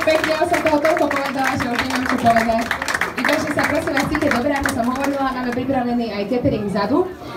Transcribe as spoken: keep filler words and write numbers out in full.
Pekne, ja som toho toľko povedala, že už nemám čo povedať. Iba, že sa prosím vás cíte dobre, ako som hovorila, máme pripravený aj catering vzadu.